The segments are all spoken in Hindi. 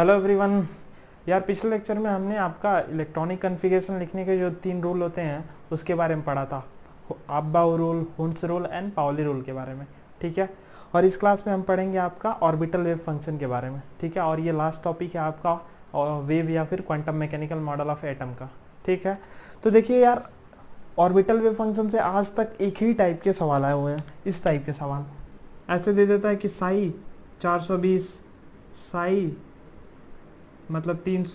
Hello everyone. यार पिछले लेक्चर में हमने आपका इलेक्ट्रॉनिक कॉन्फ़िगरेशन लिखने के जो 3 रूल होते हैं उसके बारे में पढ़ा था, aufbau rule, Hund's rule and Pauli rule के बारे में। ठीक है, और इस क्लास में हम पढ़ेंगे आपका ऑर्बिटल वेव फंक्शन के बारे में। ठीक है, और ये लास्ट टॉपिक है आपका वेव या फिर quantum mechanical model of atom का। ठीक है, तो देखिए यार, ऑर्बिटल वेव फंक्शन से आज तक एक ही टाइप के सवाल आए हुए हैं। इस टाइप के सवाल ऐसे दे देता है कि साई 420, साई मतलब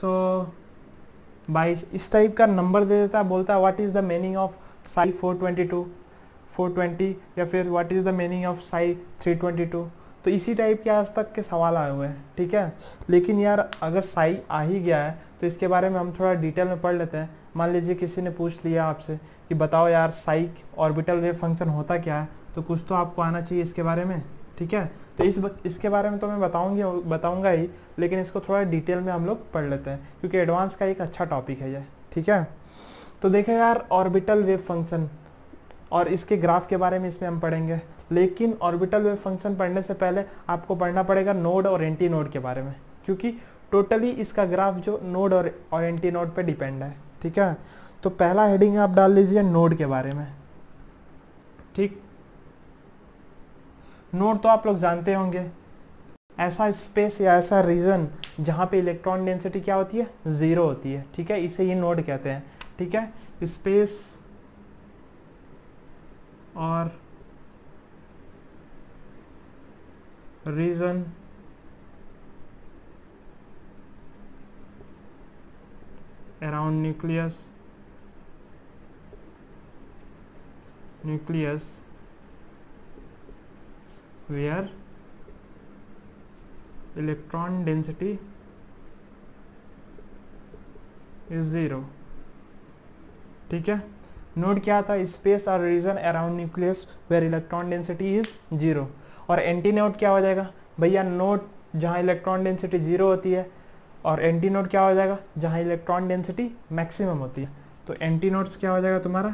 322, इस टाइप का नंबर दे देता है। बोलता है what is the meaning of psi 422, 420, या फिर what is the meaning of psi 322। तो इसी टाइप के आज तक के सवाल आए हुए हैं। ठीक है, लेकिन यार अगर साई आ ही गया है तो इसके बारे में हम थोड़ा डिटेल में पढ़ लेते हैं। मान लीजिए किसी ने पूछ लिया आपसे कि बताओ यार साई ऑर्बिटल वेव फंक्शन होता क्या है, तो कुछ तो आपको आना चाहिए इसके बारे में। ठीक है, तो इसके बारे में तो मैं बताऊंगा ही, लेकिन इसको थोड़ा डिटेल में हम लोग पढ़ लेते हैं क्योंकि एडवांस का एक अच्छा टॉपिक है ये। ठीक है, तो देखें यार, ऑर्बिटल वेव फंक्शन और इसके ग्राफ के बारे में इसमें हम पढ़ेंगे, लेकिन ऑर्बिटल वेव फंक्शन पढ़ने से पहले आपको पढ़ना पड़ेगा नोड और एंटी नोड के बारे में, क्योंकि टोटली इसका ग्राफ जो नोड और एंटी नोड पे डिपेंड है। ठीक है, तो पहला हेडिंग आप डाल लीजिए नोड के बारे में। ठीक, नोड तो आप लोग जानते होंगे, ऐसा स्पेस या ऐसा रीजन जहां पे इलेक्ट्रॉन डेंसिटी क्या होती है, 0 होती है। ठीक है, इसे ये नोड कहते हैं। ठीक है, स्पेस और region around nucleus where electron density is 0। ठीक है, नोड क्या था, स्पेस और region around nucleus where electron density is 0। और एंटी नोड क्या हो जाएगा भैया, नोड जहां इलेक्ट्रॉन डेंसिटी 0 होती है, और एंटी नोड क्या हो जाएगा, जहां इलेक्ट्रॉन डेंसिटी मैक्सिमम होती है। तो एंटी नोड्स क्या हो जाएगा तुम्हारा,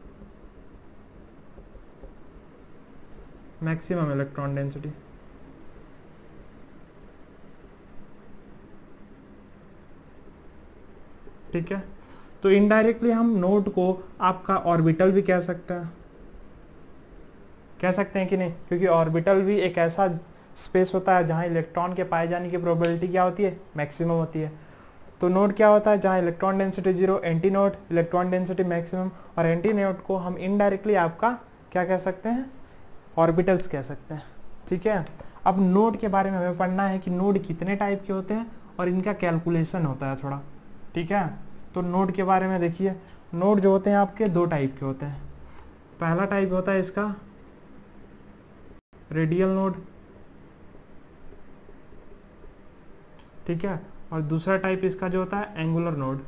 मैक्सिमम इलेक्ट्रॉन डेंसिटी। ठीक है, तो इनडायरेक्टली हम नोड को आपका ऑर्बिटल भी कह सकते हैं कि नहीं, क्योंकि ऑर्बिटल भी एक ऐसा स्पेस होता है जहां इलेक्ट्रॉन के पाए जाने की प्रोबेबिलिटी क्या होती है, मैक्सिमम होती है। तो नोड क्या होता है, जहां electron density 0, anti node electron density maximum, और एंटी नोड को हम इनडायरेक्टली आपका क्या कह सकते हैं, ऑर्बिटल्स कह सकते हैं। ठीक है, अब नोड के बारे में हमें पढ़ना है कि नोड कितने टाइप के होते हैं और इनका कैलकुलेशन होता है थोड़ा। ठीक है, तो नोड के बारे में देखिए, नोड जो होते हैं आपके 2 टाइप के होते हैं। पहला टाइप होता है इसका रेडियल नोड। ठीक है, और दूसरा टाइप इसका जो होता है एंगुलर नोड।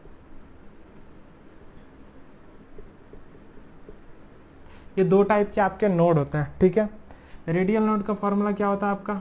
ये 2 टाइप के आपके नोड होते हैं। ठीक है, रेडियल नोड का फॉर्मूला क्या होता है आपका,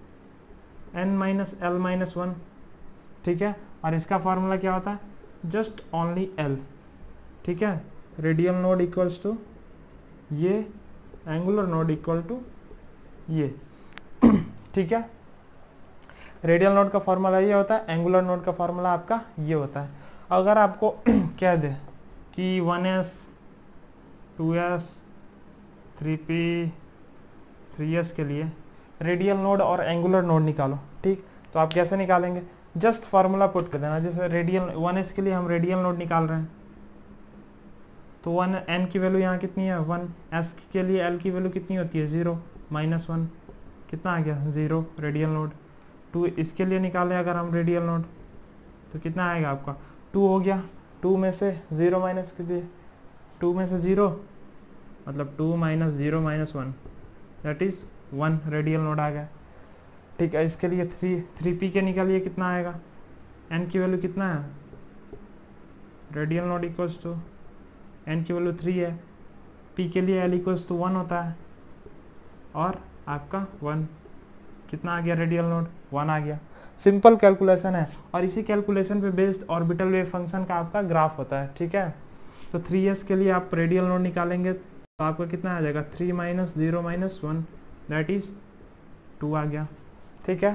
n-l-1। ठीक है, और इसका फॉर्मूला क्या होता है, जस्ट ओनली l। ठीक है, रेडियल नोड इक्वल्स टू ये, एंगुलर नोड इक्वल टू ये। ठीक है, रेडियल नोड का फॉर्मूला ये होता है, एंगुलर नोड का फॉर्मूला आपका ये होता है। अगर आपको कह दे कि 1s 2s 3p 3s के लिए रेडियल नोड और एंगुलर नोड निकालो, ठीक, तो आप कैसे निकालेंगे, जस्ट फार्मूला पुट कर देना। जैसे रेडियल 1s के लिए हम रेडियल नोड निकाल रहे हैं, तो 1 n की वैल्यू यहाँ कितनी है 1, s के लिए l की वैल्यू कितनी होती है 0, -1 कितना आ गया 0 रेडियल नोड। 2 इसके लिए निकालें अगर हम रेडियल नोड, तो कितना आएगा आपका 2 हो गया। 2 में से 0 माइनस कीजिए, 2 में से 0 मतलब 2 - 0 - 1 दैट इज 1 रेडियल नोड आ गया। ठीक है, इसके लिए 3p के निकालिए, कितना आएगा, n की वैल्यू कितना है, radial node equals to n की वैल्यू 3 है, p के लिए l इक्वल्स टू 1 होता है, और आपका 1 कितना आ गया, रेडियल नोड 1 आ गया। सिंपल कैलकुलेशन है, और इसी कैलकुलेशन पे बेस्ड ऑर्बिटल वेव फंक्शन का आपका ग्राफ होता है। ठीक है, तो 3s के लिए आप रेडियल नोड निकालेंगे तो आपका कितना आ जाएगा 3 - 0 - 1 दैट इज 2 आ गया। ठीक है,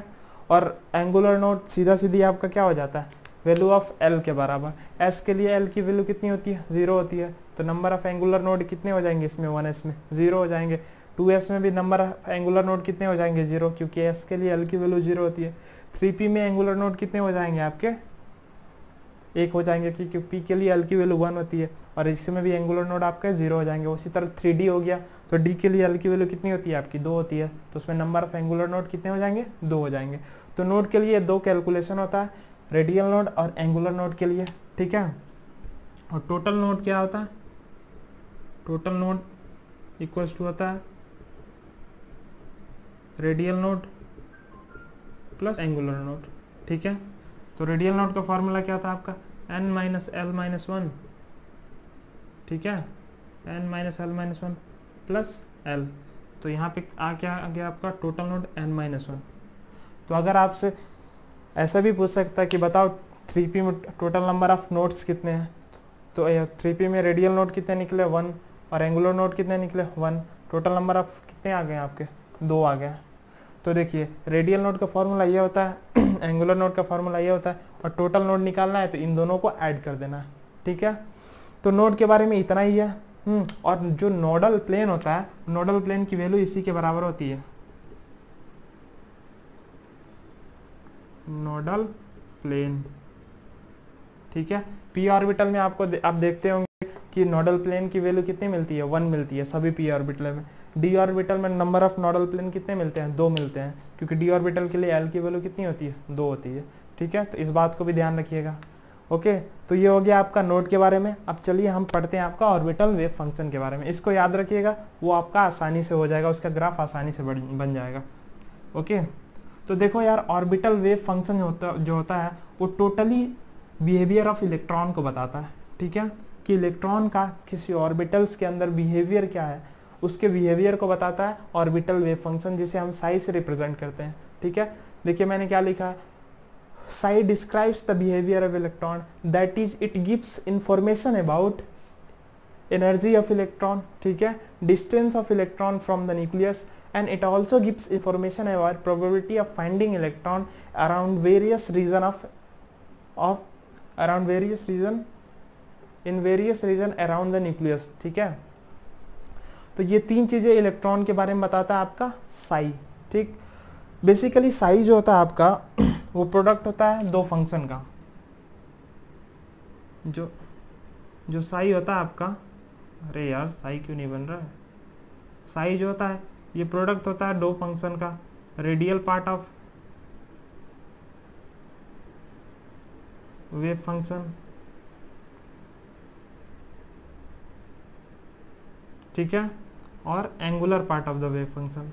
और एंगुलर नोड सीधा सीधी आपका क्या हो जाता है, वैल्यू ऑफ एल के बराबर। एस के लिए एल की वैल्यू कितनी होती है, 0 होती है, तो नंबर ऑफ एंगुलर नोड कितने हो जाएंगे इसमें, 1s में 0 हो जाएंगे। 2s में भी नंबर ऑफ एंगुलर नोड कितने हो जाएंगे, 0, क्योंकि एस के लिए एल की वैल्यू 0 होती है। 3p में एंगुलर नोड कितने हो जाएंगे आपके, 1 हो जाएंगे, क्योंकि p के लिए एल की वैल्यू 1 होती है, और इसमें भी एंगुलर नोड आपका 0 हो जाएंगे। उसी तरह 3d हो गया, तो d के लिए एल की वैल्यू कितनी होती है आपकी, 2 होती है, तो उसमें नंबर ऑफ एंगुलर नोड कितने हो जाएंगे, 2 हो जाएंगे। तो नोड के लिए 2 कैलकुलेशन होता है, रेडियल नोड और एंगुलर नोड के लिए, ठीक है। और टोटल नोड क्या होता है, टोटल नोड इक्वल्स टू होता है radial node plus angular node, ठीक है। तो रेडियल नोड का फॉर्मूला क्या था आपका, n माइनस एल माइनस 1, ठीक है, n minus L minus 1 plus L. तो यहाँ पे क्या आ गया आपका टोटल नोड n माइनस 1। तो अगर आपसे ऐसा भी पूछ सकता है कि बताओ 3p में टोटल नंबर ऑफ नोड्स कितने हैं, तो 3p में रेडियल नोड कितने निकले, 1, और एंगुलर नोड कितने निकले, 1। टोटल नंबर ऑफ कितने आ गए आपके, 2 आ गए। तो देखिए रेडियल नोड का फॉर्मूला ये होता है एंगुलर नोड का फॉर्मूला ये होता है, और टोटल नोड निकालना है तो इन दोनों को ऐड कर देना है, ठीक है। तो नोड के बारे में इतना ही है। और जो नोडल प्लेन होता है, नोडल प्लेन की वैल्यू इसी के बराबर होती है, नोडल प्लेन, ठीक है। p ऑर्बिटल में आप देखते होंगे कि नोडल प्लेन की वैल्यू कितनी मिलती है, 1 मिलती है सभी p ऑर्बिटल में। d ऑर्बिटल में नंबर ऑफ नोडल प्लेन कितने मिलते हैं, 2 मिलते हैं, क्योंकि d ऑर्बिटल के लिए l की वैल्यू कितनी होती है, 2 होती है, ठीक है। तो इस बात को भी ध्यान रखिएगा। ओके, तो ये हो गया आपका नोड के बारे में। अब चलिए हम पढ़ते हैं आपका ऑर्बिटल वेव फंक्शन के बारे में। इसको याद रखिएगा, वो आपका आसानी से हो जाएगा, उसका ग्राफ आसानी से बन जाएगा। ओके, तो देखो यार, ऑर्बिटल वेव फंक्शन जो होता है वो टोटली बिहेवियर ऑफ इलेक्ट्रॉन को बताता है, ठीक है, कि इलेक्ट्रॉन का किसी ऑर्बिटल्स के अंदर बिहेवियर क्या है, उसके बिहेवियर को बताता है ऑर्बिटल वेव फंक्शन, जिसे हम साई से रिप्रेजेंट करते हैं, ठीक है। देखिए मैंने क्या लिखा है, psi describes the behaviour of electron, that is it gives information about energy of electron, ठीक है, distance of electron from the nucleus, and it also gives information about probability of finding electron around various region in various region around the nucleus, ठीक है। तो ये 3 चीजें इलेक्ट्रॉन के बारे में बताता है आपका साई, ठीक। बेसिकली साई जो होता है आपका वो प्रोडक्ट होता है 2 फंक्शन का। जो साई होता है आपका, अरे यार साई क्यों नहीं बन रहा है, साई जो होता है ये प्रोडक्ट होता है 2 फंक्शन का, radial part of wave function, ठीक है, और angular part of the wave function,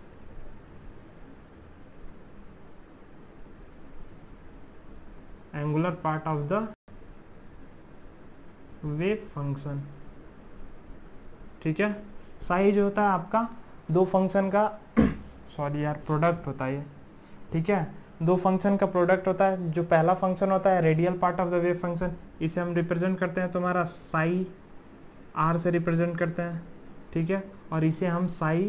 angular part of the wave function, ठीक है। साई जो होता है आपका 2 फंक्शन का सॉरी यार प्रोडक्ट होता है ये, ठीक है, 2 फंक्शन का प्रोडक्ट होता है। जो पहला फंक्शन होता है radial part of the wave function, इसे हम रिप्रेजेंट करते हैं तुम्हारा साई आर से रिप्रेजेंट करते हैं, ठीक है, और इसे हम साई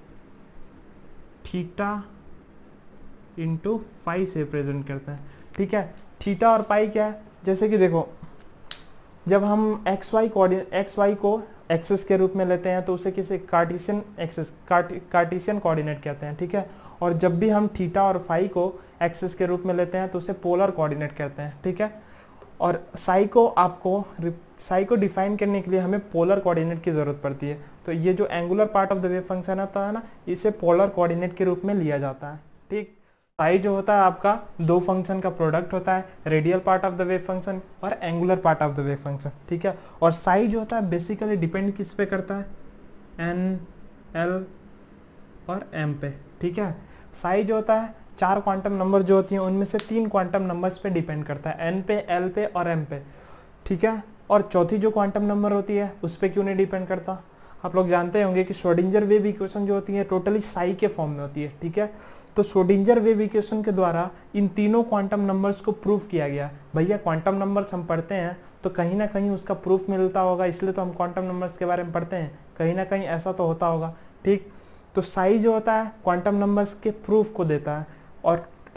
थीटा इंटू फाई से रिप्रेजेंट करते हैं, ठीक है। थीटा और पाई क्या है, जैसे कि देखो जब हम एक्स वाई को एक्सेस के रूप में लेते हैं तो उसे किसी कार्टेशियन कोऑर्डिनेट कहते हैं, ठीक है। और जब भी हम थीटा और फाई को एक्सेस के रूप में लेते हैं तो उसे पोलर कोऑर्डिनेट कहते हैं, ठीक है। और साई को डिफाइन करने के लिए हमें पोलर कोऑर्डिनेट की जरूरत पड़ती है। तो ये जो angular part of the wave function होता है ना, इसे पोलर कोऑर्डिनेट के रूप में लिया जाता है, ठीक। साई जो होता है आपका 2 फंक्शन का प्रोडक्ट होता है, radial part of the wave function और angular part of the wave function, ठीक है। और साई जो होता है बेसिकली डिपेंड किस पे करता है, एन, एल और एम पे, ठीक है। साई जो होता है 4 क्वांटम नंबर जो होती हैं उनमें से 3 क्वांटम नंबर्स पे डिपेंड करता है, एन पे, एल पे और एम पे, ठीक है। और चौथी जो क्वांटम नंबर होती है उस पर क्यों नहीं डिपेंड करता, आप लोग जानते होंगे कि श्रोडिंगर वेव इक्वेशन जो होती है टोटली साई के फॉर्म में होती है, ठीक है। तो श्रोडिंगर वेव इक्वेशन के द्वारा इन तीनों क्वांटम नंबर्स को प्रूफ किया गया। भैया क्वांटम नंबर्स हम पढ़ते हैं तो कहीं ना कहीं उसका प्रूफ मिलता होगा, इसलिए तो हम क्वांटम नंबर्स के बारे में पढ़ते हैं, कहीं ना कहीं ऐसा तो होता होगा, ठीक। तो साई जो होता है क्वांटम नंबर्स के प्रूफ को देता है, और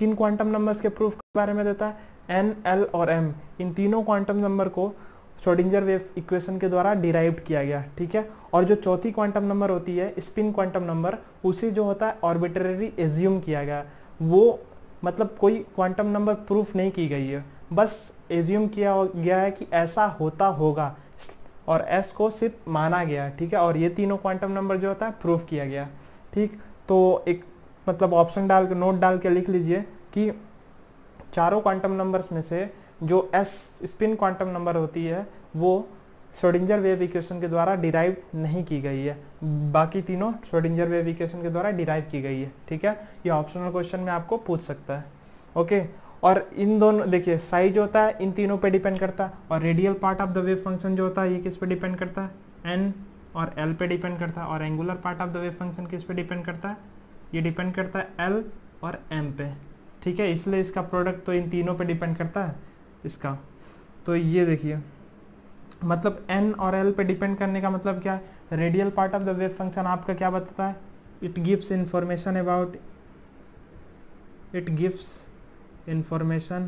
किन क्वांटम नंबर्स के प्रूफ के बारे में देता है, एन, एल और एम, इन तीनों क्वांटम नंबर को श्रोडिंगर वेव इक्वेशन के द्वारा डिराइव्ड किया गया, ठीक है। और जो चौथी क्वांटम नंबर होती है स्पिन क्वांटम नंबर, उसे जो होता है आर्बिट्रेरी एज्यूम किया गया, वो मतलब कोई क्वांटम नंबर प्रूफ नहीं की गई है, बस एज्यूम किया गया है कि ऐसा होता होगा और एस को सिर्फ माना गया, ठीक है। और ये तीनों क्वांटम नंबर जो होता है प्रूफ किया गया, ठीक। तो एक मतलब ऑप्शन डाल के नोट डाल के लिख लीजिए कि चारों क्वांटम नंबर्स में से जो एस स्पिन क्वांटम नंबर होती है वो श्रोडिंगर वेव इक्वेशन के द्वारा डिराइव नहीं की गई है, बाकी तीनों श्रोडिंगर वेव इक्वेशन के द्वारा डिराइव की गई है, ठीक है। ये ऑप्शनल क्वेश्चन में आपको पूछ सकता है, ओके। और इन दोनों देखिए साइज होता है इन तीनों पे डिपेंड करता है, और radial part of the wave function जो होता है ये किस पे डिपेंड करता है, एन और एल पे डिपेंड करता है, और angular part of the wave function किस पे डिपेंड करता है, ये डिपेंड करता है एल और एम पे, ठीक है। इसलिए इसका प्रोडक्ट तो इन तीनों पे डिपेंड करता है इसका। तो ये देखिए मतलब एन और एल पे डिपेंड करने का मतलब क्या है, radial part of the wave function आपका क्या बताता है, it gives information about, it gives information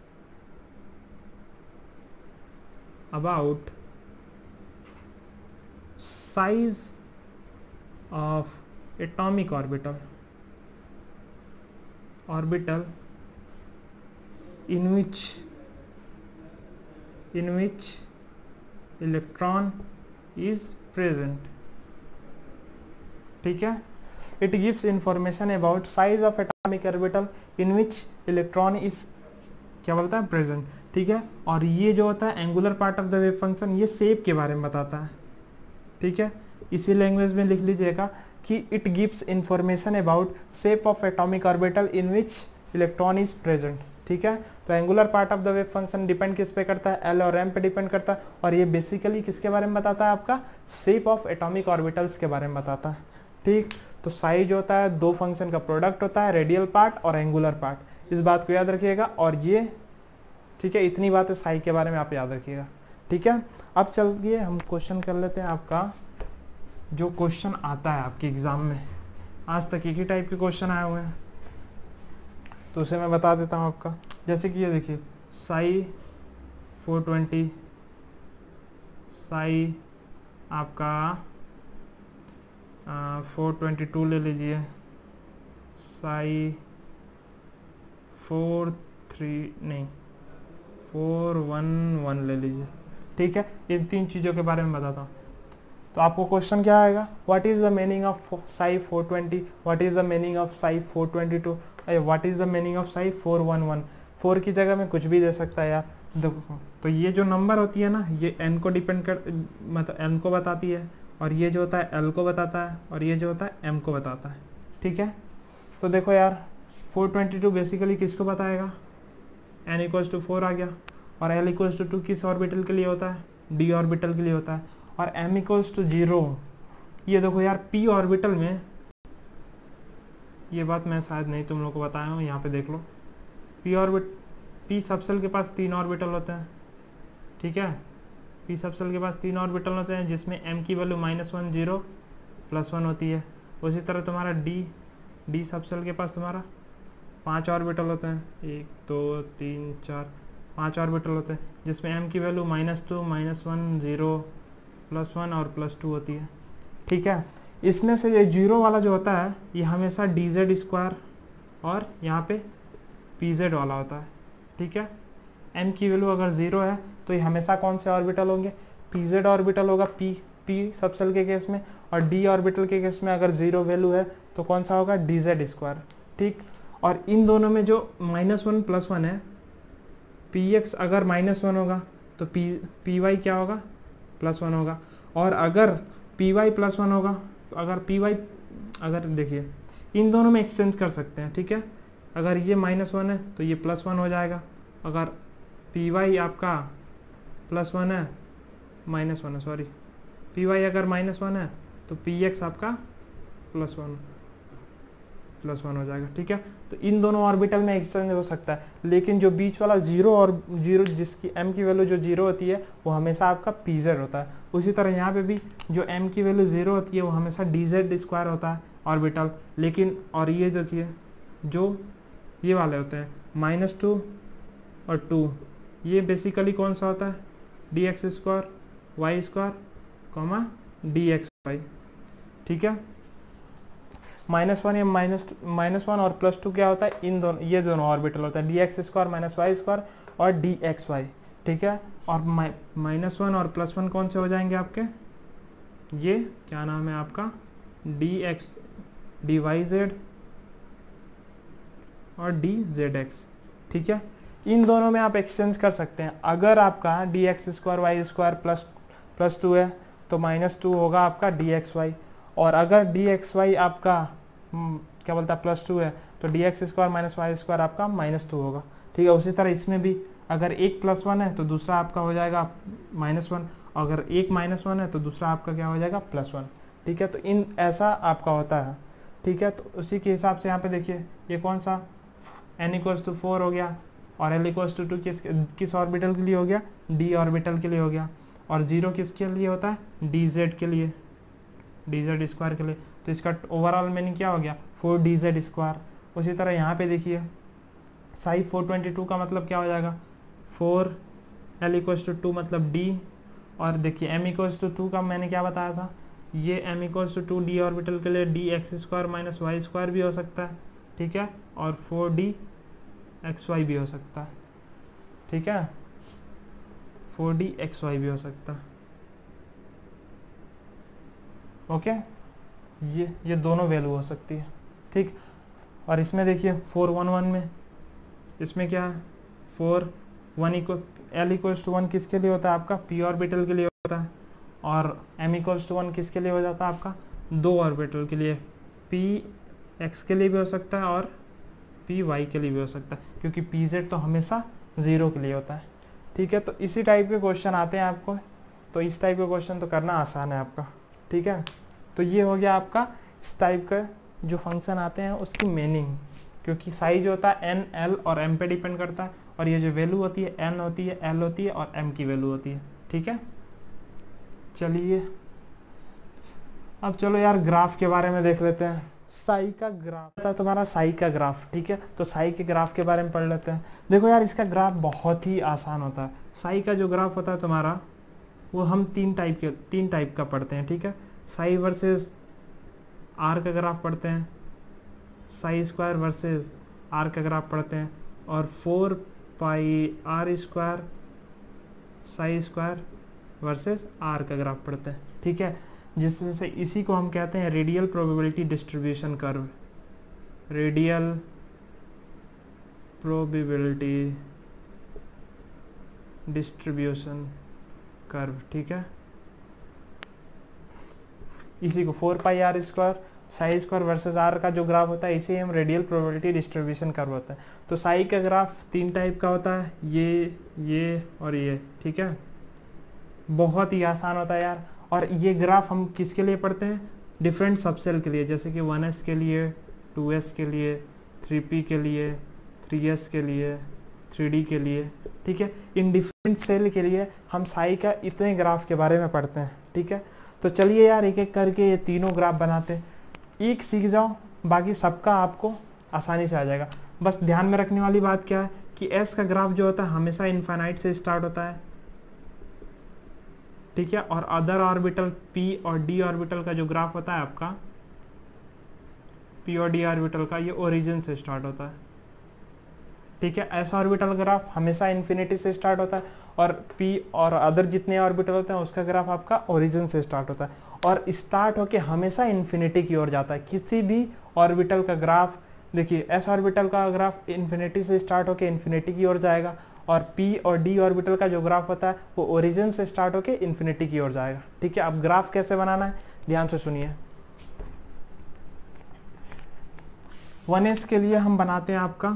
about size of atomic orbital in which electron is present, ठीक है। it gives information about size of atomic orbital in which electron is क्या बोलता है present, ठीक है। और ये जो होता है angular part of the wave function ये शेप के बारे में बताता है, ठीक है। इसी लैंग्वेज में लिख लीजिएगा कि it gives information about shape of atomic orbital in which electron is present, ठीक है। तो angular part of the wave function depend किस पे करता है, एल और एम पे डिपेंड करता है, और ये बेसिकली किसके बारे में बताता है, आपका शेप ऑफ एटॉमिक ऑर्बिटल्स के बारे में बताता है, ठीक। तो साइज होता है दो फंक्शन का प्रोडक्ट होता है, रेडियल पार्ट और एंगुलर पार्ट, इस बात को याद रखिएगा। और ये ठीक है, इतनी बातें साइज के बारे में आप याद रखिएगा, ठीक है। अब चलिए हम क्वेश्चन कर लेते हैं। आपका जो क्वेश्चन आता है आपके एग्जाम में, आज तक एक ही टाइप के क्वेश्चन आए हुए हैं, तो उसे मैं बता देता हूँ आपका। जैसे कि ये देखिए साई 420, साई आपका 422 ले लीजिए, साई 411 ले लीजिए, ठीक है। इन तीन चीज़ों के बारे में बताता हूँ। तो आपको क्वेश्चन क्या आएगा, what is the meaning of psi 420, what is the meaning of psi 422, what is the meaning of psi 411। 4 की जगह में कुछ भी दे सकता है यार, देखो। तो ये जो नंबर होती है ना, ये n को डिपेंड कर मतलब n को बताती है, और ये जो होता है l को बताता है, और ये जो होता है m को बताता है, ठीक है। तो देखो यार 422 बेसिकली किसको बताएगा, n = 4 आ गया, और l = 2 किस ऑर्बिटल के लिए होता है, d ऑर्बिटल के लिए होता है, और m = 0। ये देखो यार p ऑर्बिटल में, ये बात मैं शायद नहीं तुम लोग को बताया हूँ, यहाँ पे देख लो। p सबसेल के पास 3 ऑर्बिटल होते हैं, ठीक है। p सबसेल के पास 3 ऑर्बिटल होते हैं, जिसमें m की वैल्यू -1 0 +1 होती है। उसी तरह तुम्हारा d सबसेल के पास तुम्हारा 5 ऑर्बिटल होते हैं, 1 2 3 4 5 ऑर्बिटल होते हैं, जिसमें m की वैल्यू -2 -1 0 +1 और +2 होती है, ठीक है। इसमें से ये 0 वाला जो होता है ये हमेशा dz² और यहाँ पे pz वाला होता है, ठीक है। m की वैल्यू अगर 0 है तो ये हमेशा कौन से ऑर्बिटल होंगे, pz ऑर्बिटल होगा p सबसेल के केस में, और d ऑर्बिटल के केस में अगर 0 वैल्यू है तो कौन सा होगा, dz², ठीक। और इन दोनों में जो -1 +1 है, px अगर -1 होगा तो py क्या होगा, +1 होगा, और अगर py +1 होगा तो अगर देखिए इन दोनों में एक्सचेंज कर सकते हैं, ठीक है। अगर ये -1 है तो ये +1 हो जाएगा, अगर py आपका +1 है -1 है सॉरी py अगर -1 है तो px आपका +1 हो जाएगा, ठीक है। तो इन दोनों ऑर्बिटल में एक्सचेंज हो सकता है, लेकिन जो बीच वाला 0 और 0 जिसकी m की वैल्यू जो 0 होती है वो हमेशा आपका pz होता है। उसी तरह यहाँ पे भी जो m की वैल्यू 0 होती है वो हमेशा dz² होता है ऑर्बिटल, लेकिन और ये देखिए जो ये वाले होते हैं -2 और 2, ये बेसिकली कौन सा होता है dx² y² dxy, ठीक है। -1 या -1 और +2 क्या होता है, इन दोनों, ये दोनों ऑर्बिटल होता है dx² y² और dxy, ठीक है। और -1 और +1 कौन से हो जाएंगे आपके, ये क्या नाम है आपका dx dyz और dzx, ठीक है। इन दोनों में आप एक्सचेंज कर सकते हैं। अगर आपका dx² y² +2 है तो -2 होगा आपका dxy, और अगर dxy आपका क्या बोलता है +2 है तो dx² y² आपका -2 होगा, ठीक है। उसी तरह इसमें भी अगर एक +1 है तो दूसरा आपका हो जाएगा -1, अगर एक -1 है तो दूसरा आपका क्या हो जाएगा +1, ठीक है। तो इन ऐसा आपका होता है, ठीक है। तो उसी के हिसाब से यहाँ पे देखिए ये कौन सा n = 4 हो गया, और l = 2 किस ऑर्बिटल के लिए हो गया, d ऑर्बिटल के लिए हो गया, और 0 किसके लिए होता है dz के लिए, dz² के लिए। तो इसका ओवरऑल मीनिंग क्या हो गया 4dz²। उसी तरह यहाँ पे देखिए साई 422 का मतलब क्या हो जाएगा 4, l = 2 मतलब d, और देखिए m = 2 का मैंने क्या बताया था, ये m = 2 d ऑर्बिटल के लिए dx² y² भी हो सकता है, ठीक है, और 4dxy भी हो सकता है, ठीक है, 4dxy भी हो सकता है, ओके। ये दोनों वैल्यू हो सकती है, ठीक। और इसमें देखिए 411 में इसमें क्या है l = 1 किसके लिए होता है आपका p ऑर्बिटल के लिए होता है, और m = 1 किसके लिए हो जाता है आपका 2 ऑर्बिटल के लिए, px के लिए भी हो सकता है और py के लिए भी हो सकता है, क्योंकि pz तो हमेशा 0 के लिए होता है, ठीक है। तो इसी टाइप के क्वेश्चन आते हैं आपको, तो इस टाइप के क्वेश्चन तो करना आसान है आपका, ठीक है। तो ये हो गया आपका इस टाइप का जो फंक्शन आते हैं उसकी मीनिंग, क्योंकि साइज होता है n, l और m पे डिपेंड करता है, और ये जो वैल्यू होती है n होती है, l होती है और m की वैल्यू होती है, ठीक है। चलिए अब चलो यार ग्राफ के बारे में देख लेते हैं। साई का ग्राफ था तुम्हारा, साई का ग्राफ, ठीक है। तो साई के ग्राफ के बारे में पढ़ लेते हैं। देखो यार इसका ग्राफ बहुत ही आसान होता है। साई का जो ग्राफ होता है तुम्हारा वो हम तीन टाइप का पढ़ते हैं, ठीक है। साई वर्सेस आर का ग्राफ पढ़ते हैं, साई स्क्वायर वर्सेस आर का ग्राफ पढ़ते हैं, और 4πr² psi square versus R का ग्राफ पढ़ते हैं, ठीक है। जिसमें से इसी को हम कहते हैं radial probability distribution curve, radial probability distribution curve, ठीक है। इसी को 4πr² psi square versus R का जो ग्राफ होता है इसे हम रेडियल प्रोबेबिलिटी डिस्ट्रीब्यूशन कर्व होता है। तो साई का ग्राफ तीन टाइप का होता है, ये और ये, ठीक है। बहुत ही आसान होता है यार। और ये ग्राफ हम किसके लिए पढ़ते हैं, डिफरेंट सबसेल के लिए, जैसे कि 1s के लिए, 2s के लिए, 3p के लिए, 3s के लिए, 3d के लिए, ठीक है। इन डिफरेंट सेल के लिए हम साई का इतने ग्राफ के बारे में पढ़ते हैं, ठीक है। तो चलिए यार एक एक करके ये तीनों ग्राफ बनाते हैं। एक सीख जाओ, बाकी सबका आपको आसानी से आ जाएगा। बस ध्यान में रखने वाली बात क्या है कि एस का ग्राफ जो होता है हमेशा इनफाइनाइट से स्टार्ट होता है, ठीक है। और अदर ऑर्बिटल पी और डी ऑर्बिटल का जो ग्राफ होता है आपका, पी और डी ऑर्बिटल का, ये ओरिजिन से स्टार्ट होता है, ठीक है। एस ऑर्बिटल ग्राफ हमेशा इन्फिनिटी से स्टार्ट होता है, और पी और अदर जितने ऑर्बिटल होते हैं उसका ग्राफ आपका ओरिजिन से स्टार्ट होता है, और स्टार्ट होके हमेशा इन्फिनिटी की ओर जाता है। किसी भी ऑर्बिटल का ग्राफ देखिए, एस ऑर्बिटल का ग्राफ इन्फिनिटी से स्टार्ट होके इन्फिनिटी की ओर जाएगा, और पी और डी ऑर्बिटल का जो ग्राफ होता है वो ओरिजिन से स्टार्ट होके इन्फिनिटी की ओर जाएगा, ठीक है। अब ग्राफ कैसे बनाना है ध्यान से सुनिए। 1s के लिए हम बनाते हैं आपका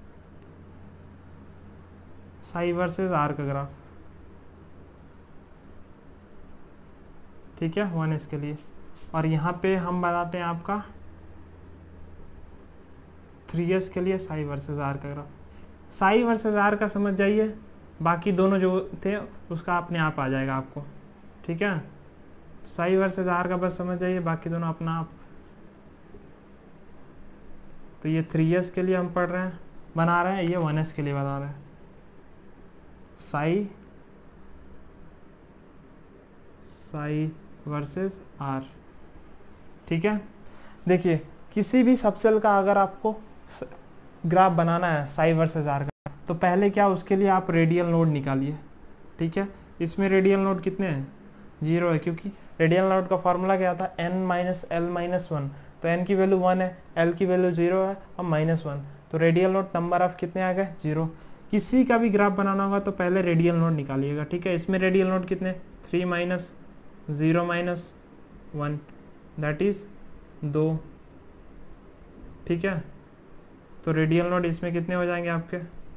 साई वर्सेस आर का ग्राफ, ठीक है, 1s के लिए। और यहाँ पे हम बनाते हैं आपका 3s के लिए साई वर्सेस आर का ग्राफ। साई वर्सेस आर का समझ जाइए, बाकी दोनों जो थे उसका अपने आप आ जाएगा आपको, ठीक है। साई वर्सेस आर का बस समझ जाइए, बाकी दोनों अपना आप। तो ये 3s के लिए हम पढ़ रहे हैं बना रहे हैं, ये 1s के लिए बना रहे हैं, साई वर्सेस आर। ठीक है, देखिए किसी भी सबसेल का अगर आपको ग्राफ बनाना है साई वर्सेस आर का, तो पहले क्या उसके लिए आप रेडियल नोड निकालिए। ठीक है, इसमें रेडियल नोड कितने हैं, 0 है, क्योंकि रेडियल नोड का फॉर्मूला क्या था, n माइनस एल माइनस 1, तो n की वैल्यू 1 है, l की वैल्यू 0 है और -1, तो रेडियल नोड नंबर ऑफ कितने आ गए, 0। किसी का भी ग्राफ बनाना होगा तो पहले रेडियल नोड निकालिएगा। ठीक है, इसमें रेडियल नोड कितने, 3 माइनस 0 माइनस 1 दैट इज 2। ठीक है, तो रेडियल नोड इसमें कितने हो जाएंगे आपके,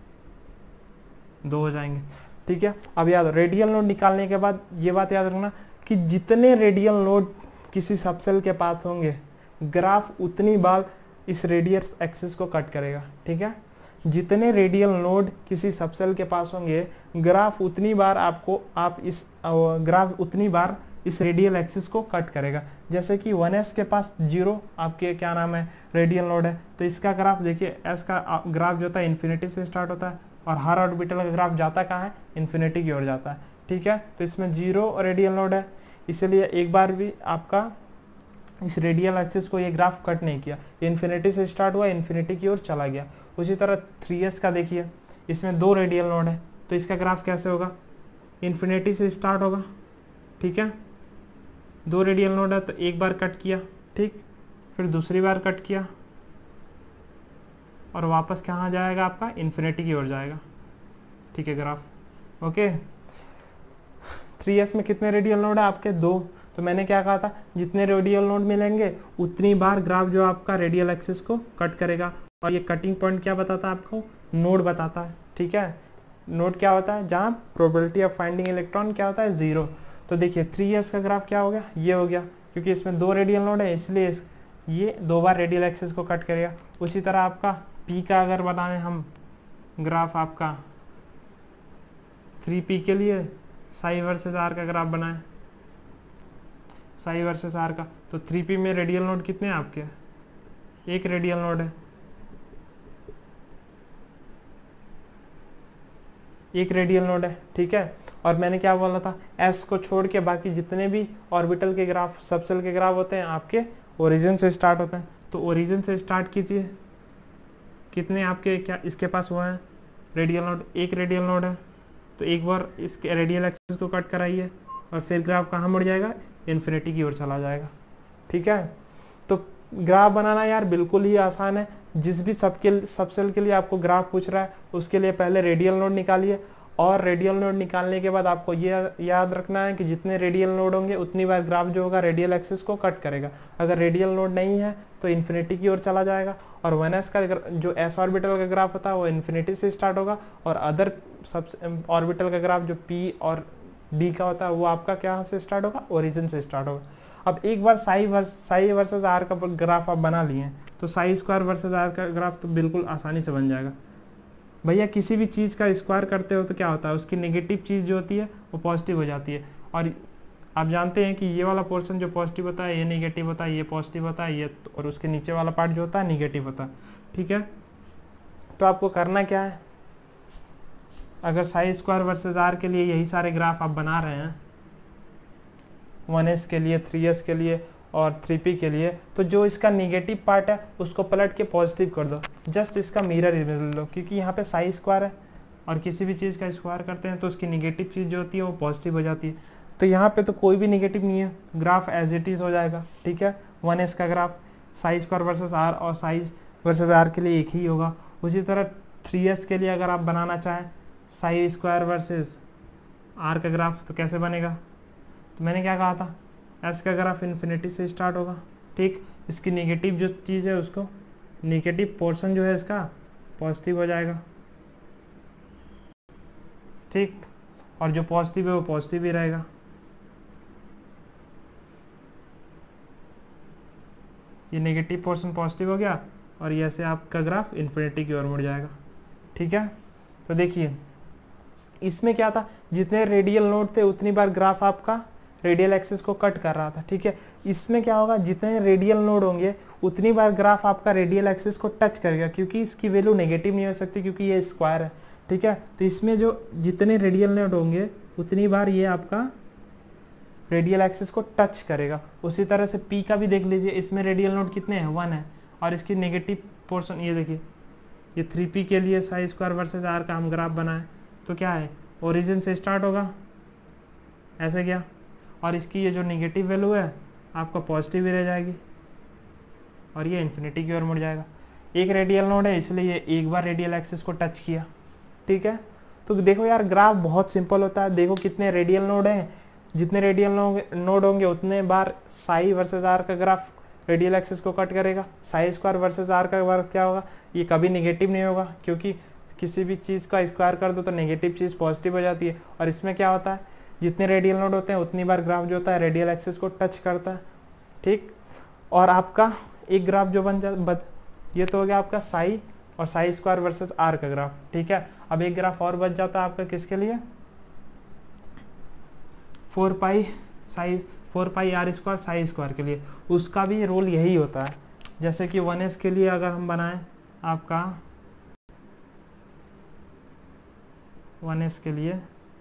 2 हो जाएंगे। ठीक है, अब याद रेडियल नोड निकालने के बाद ये बात याद रखना कि जितने रेडियल नोड किसी सबसेल के पास होंगे, ग्राफ उतनी बार इस रेडियस एक्सिस को कट करेगा। ठीक है, जितने रेडियल नोड किसी सबसेल के पास होंगे, ग्राफ उतनी बार उतनी बार इस रेडियल एक्सिस को कट करेगा। जैसे कि 1s के पास 0 आपके क्या नाम है, रेडियल नोड है, तो इसका ग्राफ देखिए, s का ग्राफ जो होता है इन्फिनिटी से स्टार्ट होता है और हर ऑर्बिटल का ग्राफ जाता कहाँ है, इन्फिनिटी की ओर जाता है। ठीक है, तो इसमें 0 रेडियल नोड है, इसलिए एक बार भी आपका इस रेडियल एक्सिस को ये ग्राफ कट नहीं किया, इन्फिनिटी से स्टार्ट हुआ, इन्फिनिटी की ओर चला गया। उसी तरह 3s का देखिए, इसमें 2 रेडियल नोड है, तो इसका ग्राफ कैसे होगा, इन्फिनिटी से स्टार्ट होगा। ठीक है, 2 रेडियल नोड है तो एक बार कट किया, ठीक, फिर दूसरी बार कट किया और वापस कहाँ जाएगा आपका, इन्फिनिटी की ओर जाएगा। ठीक है ग्राफ, ओके। 3s में कितने रेडियल नोड है आपके, 2, तो मैंने क्या कहा था, जितने रेडियल नोड मिलेंगे उतनी बार ग्राफ जो आपका रेडियल एक्सिस को कट करेगा। और ये कटिंग पॉइंट क्या बताता है आपको, नोड बताता है। ठीक है, नोड क्या होता है, जहाँ प्रोबेबिलिटी ऑफ फाइंडिंग इलेक्ट्रॉन क्या होता है, 0। तो देखिए 3s का ग्राफ क्या हो गया, ये हो गया, क्योंकि इसमें 2 रेडियल नोड है इसलिए ये 2 बार रेडियल एक्सिस को कट करेगा। उसी तरह आपका p का अगर बनाए हम ग्राफ, आपका 3p के लिए साई वर्सेस आर का ग्राफ बनाए, साई वर्सेस आर का, तो 3p में रेडियल नोड कितने हैं आपके, 1 रेडियल नोड है, 1 रेडियल नोड है। ठीक है, और मैंने क्या बोला था, s को छोड़ के बाकी जितने भी ऑर्बिटल के ग्राफ, सबसेल के ग्राफ होते हैं आपके ओरिजिन से स्टार्ट होते हैं। तो ओरिजिन से स्टार्ट कीजिए, कितने आपके क्या इसके पास हुआ है, रेडियल नोड, 1 रेडियल नोड है, तो एक बार इसके रेडियल एक्सिस को कट कराइए और फिर ग्राफ कहाँ मुड़ जाएगा, इन्फिनिटी की ओर चला जाएगा। ठीक है, तो ग्राफ बनाना यार बिल्कुल ही आसान है। जिस भी सबसेल के लिए आपको ग्राफ पूछ रहा है उसके लिए पहले रेडियल नोड निकालिए, और रेडियल नोड निकालने के बाद आपको ये याद रखना है कि जितने रेडियल नोड होंगे उतनी बार ग्राफ जो होगा रेडियल एक्सिस को कट करेगा। अगर रेडियल नोड नहीं है तो इन्फिनिटी की ओर चला जाएगा, और 1s का जो s ऑर्बिटल का ग्राफ होता है वो इन्फिनिटी से स्टार्ट होगा, और अदर सब ऑर्बिटल का ग्राफ जो p और d का होता है वो आपका क्या से स्टार्ट होगा, ओरिजिन से स्टार्ट होगा। अब एक बार साई वर्सेस आर का ग्राफ आप बना लिए तो साई स्क्वायर वर्सेस आर का ग्राफ तो बिल्कुल आसानी से बन जाएगा। भैया किसी भी चीज़ का स्क्वायर करते हो तो क्या होता है, उसकी नेगेटिव चीज़ जो होती है वो पॉजिटिव हो जाती है, और आप जानते हैं कि ये वाला पोर्शन जो पॉजिटिव होता है ये नेगेटिव होता है, ये पॉजिटिव होता है, ये, और उसके नीचे वाला पार्ट जो होता है नेगेटिव होता है। ठीक है, तो आपको करना क्या है, अगर साई स्क्वायर वर्सेस आर के लिए यही सारे ग्राफ आप बना रहे हैं, 1s के लिए, 3s के लिए और 3p के लिए, तो जो इसका नेगेटिव पार्ट है उसको पलट के पॉजिटिव कर दो, जस्ट इसका मिरर इमेज लो, क्योंकि यहाँ पे साई स्क्वायर है और किसी भी चीज़ का स्क्वायर करते हैं तो उसकी नेगेटिव चीज़ जो होती है वो पॉजिटिव हो जाती है। तो यहाँ पे तो कोई भी नेगेटिव नहीं है, ग्राफ एज इट इज़ हो जाएगा। ठीक है, 1s का graph psi square versus R और साई वर्सेस आर के लिए एक ही होगा। उसी तरह 3s के लिए अगर आप बनाना चाहें साई स्क्वायर वर्सेस आर का ग्राफ तो कैसे बनेगा, तो मैंने क्या कहा था, s का ग्राफ इन्फिनिटी से स्टार्ट होगा। ठीक, इसकी नेगेटिव जो चीज़ है उसको, नेगेटिव पोर्शन जो है इसका पॉजिटिव हो जाएगा। ठीक, और जो पॉजिटिव है वो पॉजिटिव ही रहेगा। ये नेगेटिव पोर्शन पॉजिटिव हो गया और ये ऐसे आपका ग्राफ इन्फिनिटी की ओर मुड़ जाएगा। ठीक है, तो देखिए इसमें क्या था, जितने रेडियल नोड थे उतनी बार ग्राफ आपका रेडियल एक्सिस को कट कर रहा था, ठीक है। इसमें क्या होगा, जितने रेडियल नोड होंगे उतनी बार ग्राफ आपका रेडियल एक्सिस को टच करेगा, क्योंकि इसकी वैल्यू नेगेटिव नहीं हो सकती क्योंकि ये स्क्वायर है, ठीक है। तो इसमें जो जितने रेडियल नोड होंगे उतनी बार ये आपका रेडियल एक्सिस को टच करेगा। उसी तरह से पी का भी देख लीजिए, इसमें रेडियल नोड कितने हैं, 1 है, और इसकी नेगेटिव पोर्शन ये देखिए, ये 3p के लिए साई स्क्वायर वर्सेस आर का हम ग्राफ बनाए तो क्या है, ओरिजिन से स्टार्ट होगा ऐसे क्या, और इसकी ये जो नेगेटिव वैल्यू है आपका पॉजिटिव ही रह जाएगी और ये इन्फिनिटी की ओर मुड़ जाएगा। एक रेडियल नोड है इसलिए ये एक बार रेडियल एक्सिस को टच किया, ठीक है। तो देखो यार ग्राफ बहुत सिंपल होता है, देखो कितने रेडियल नोड हैं, जितने रेडियल नोड होंगे उतने बार साई वर्सेस आर का ग्राफ रेडियल एक्सिस को कट करेगा। साई स्क्वायर वर्सेस आर का ग्राफ क्या होगा, ये कभी नेगेटिव नहीं होगा, क्योंकि किसी भी चीज़ का स्क्वायर कर दो तो नेगेटिव चीज़ पॉजिटिव हो जाती है। और इसमें क्या होता है, जितने रेडियल नोड होते हैं उतनी बार ग्राफ जो होता है रेडियल एक्सिस को टच करता है, ठीक। और आपका एक ग्राफ जो ये तो हो गया आपका साई और साई स्क्वायर वर्सेस आर का ग्राफ, ठीक है। अब एक ग्राफ और बच जाता है आपका किसके लिए, 4 pi R square psi square के लिए, उसका भी रोल यही होता है। जैसे कि 1s के लिए अगर हम बनाएं आपका 1s के लिए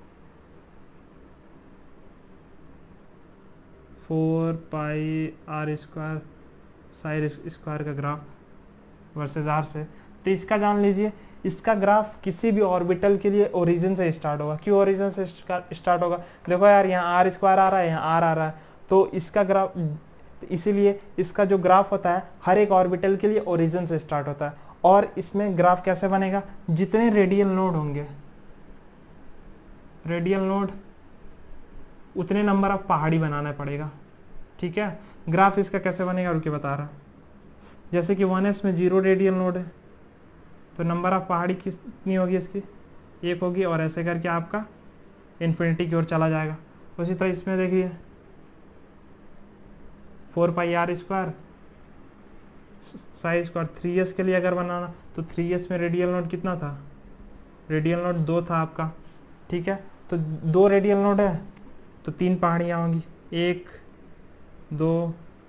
4 pi R square psi square का ग्राफ वर्सेस आर से, तो इसका जान लीजिए, इसका ग्राफ किसी भी ऑर्बिटल के लिए ओरिजिन से स्टार्ट होगा। क्यों ओरिजिन से स्टार्ट होगा, देखो यार यहाँ आर स्क्वायर आ रहा है, यहाँ आर आ रहा है, तो इसका ग्राफ, इसीलिए इसका जो ग्राफ होता है हर एक ऑर्बिटल के लिए ओरिजिन से स्टार्ट होता है। और इसमें ग्राफ कैसे बनेगा, जितने रेडियल नोड होंगे, रेडियल नोड उतने नंबर ऑफ पहाड़ी बनाना पड़ेगा, ठीक है। ग्राफ इसका कैसे बनेगा रुके बता रहा, जैसे कि 1s में 0 रेडियल नोड है तो नंबर ऑफ पहाड़ी कितनी होगी, इसकी 1 होगी, और ऐसे करके आपका इन्फिनिटी की ओर चला जाएगा। उसी तरह इसमें देखिए 4 pi R square psi square 3s के लिए अगर बनाना तो 3s में रेडियल नोड कितना था, रेडियल नोड 2 था आपका, ठीक है। तो 2 रेडियल नोड है तो 3 पहाड़ियाँ होंगी, 1 2,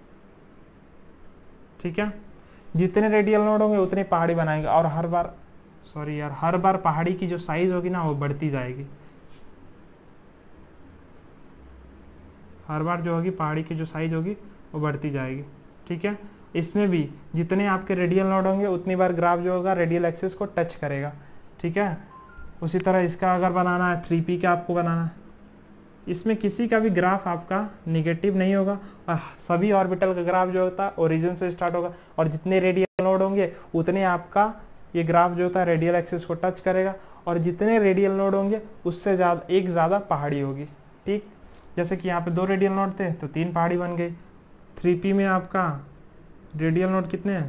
ठीक है। जितने रेडियल नोड होंगे उतनी पहाड़ी बनाएंगे, और हर बार पहाड़ी की जो साइज होगी ना वो बढ़ती जाएगी, हर बार जो होगी पहाड़ी की जो साइज होगी वो बढ़ती जाएगी, ठीक है। इसमें भी जितने आपके रेडियल नोड होंगे उतनी बार ग्राफ जो होगा रेडियल एक्सिस को टच करेगा, ठीक है। उसी तरह इसका अगर बनाना है 3p का आपको बनाना है, इसमें किसी का भी ग्राफ आपका नेगेटिव नहीं होगा, और सभी ऑर्बिटल का ग्राफ जो होता है ओरिजिन से स्टार्ट होगा, और जितने रेडियल नोड होंगे उतने आपका ये ग्राफ जो होता है रेडियल एक्सिस को टच करेगा, और जितने रेडियल नोड होंगे उससे ज़्यादा पहाड़ी होगी, ठीक। जैसे कि यहाँ पे 2 रेडियल नोड थे तो 3 पहाड़ी बन गई। 3p में आपका रेडियल नोड कितने हैं,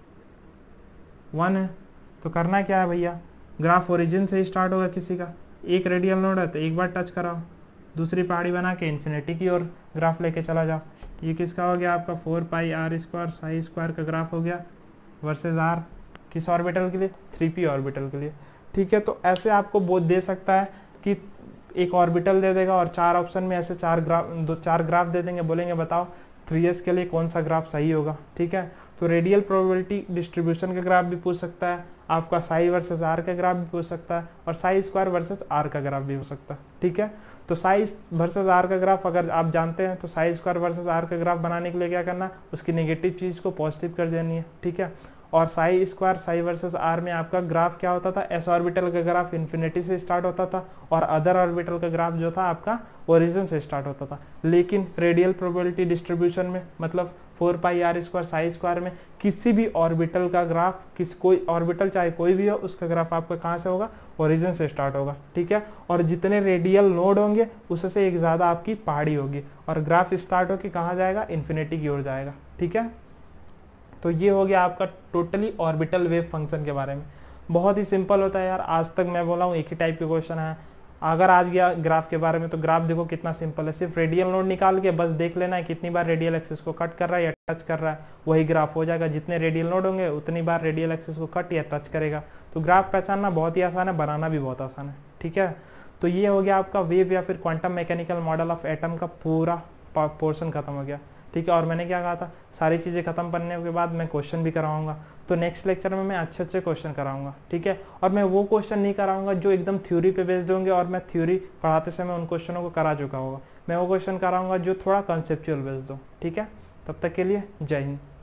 1 है, तो करना क्या है भैया, ग्राफ ओरिजिन से स्टार्ट होगा, किसी का एक रेडियल नोड है तो एक बार टच कराओ, दूसरी पहाड़ी बना के इन्फिनिटी की ओर ग्राफ लेके चला जाओ। ये किसका हो गया आपका 4 pi R square psi square का ग्राफ हो गया वर्सेस आर, किस ऑर्बिटल के लिए, 3p ऑर्बिटल के लिए, ठीक है। तो ऐसे आपको बोध दे सकता है कि एक ऑर्बिटल दे देगा और 4 ऑप्शन में ऐसे 4 ग्राफ दे देंगे, बोलेंगे बताओ 3s के लिए कौन सा ग्राफ सही होगा, ठीक है। तो रेडियल प्रोबेबिलिटी डिस्ट्रीब्यूशन का ग्राफ भी पूछ सकता है आपका, साई वर्सेस आर का ग्राफ भी पूछ सकता है, और साई स्क्वायर वर्सेस आर का ग्राफ भी हो सकता है, ठीक है। तो साई वर्सेस आर का ग्राफ अगर आप जानते हैं तो साई स्क्वायर वर्सेस आर का ग्राफ बनाने के लिए क्या करना है, उसकी नेगेटिव चीज़ को पॉजिटिव कर देनी है, ठीक है। और psi square psi versus R में आपका ग्राफ क्या होता था, एस ऑर्बिटल का ग्राफ इन्फिनिटी से स्टार्ट होता था, और अदर ऑर्बिटल का ग्राफ जो था आपका ओरिजिन से स्टार्ट होता था। लेकिन रेडियल प्रोबेबिलिटी डिस्ट्रीब्यूशन में, मतलब 4 pi R square psi square में, किसी भी ऑर्बिटल का ग्राफ, कोई ऑर्बिटल चाहे कोई भी हो, उसका ग्राफ आपका कहाँ से होगा, ओरिजिन से स्टार्ट होगा, ठीक है। और जितने रेडियल नोड होंगे उससे एक ज़्यादा आपकी पहाड़ी होगी, और ग्राफ स्टार्ट होकर कहाँ जाएगा, इन्फिनिटी की ओर जाएगा, ठीक है। तो ये हो गया आपका टोटली ऑर्बिटल वेव फंक्शन के बारे में। बहुत ही सिंपल होता है यार, आज तक मैं बोला हूँ एक ही टाइप के क्वेश्चन है, अगर आज गया ग्राफ के बारे में, तो ग्राफ देखो कितना सिंपल है, सिर्फ रेडियल नोड निकाल के बस देख लेना है कितनी बार रेडियल एक्सिस को कट कर रहा है या टच कर रहा है, वही ग्राफ हो जाएगा। जितने रेडियल नोड होंगे उतनी बार रेडियल एक्सिस को कट या टच करेगा। तो ग्राफ पहचानना बहुत ही आसान है, बनाना भी बहुत आसान है, ठीक है। तो ये हो गया आपका वेव या फिर quantum mechanical model of atom का पूरा पोर्शन खत्म हो गया, ठीक है। और मैंने क्या कहा था, सारी चीज़ें खत्म करने के बाद मैं क्वेश्चन भी कराऊंगा। तो नेक्स्ट लेक्चर में मैं अच्छे क्वेश्चन कराऊंगा, ठीक है। और मैं वो क्वेश्चन नहीं कराऊंगा जो एकदम थ्योरी पे बेस्ड होंगे और मैं थ्योरी पढ़ाते समय उन क्वेश्चनों को करा चुका होगा। मैं वो क्वेश्चन कराऊंगा जो थोड़ा कंसेप्चुअल बेस्ड हो, ठीक है। तब तक के लिए जय हिंद।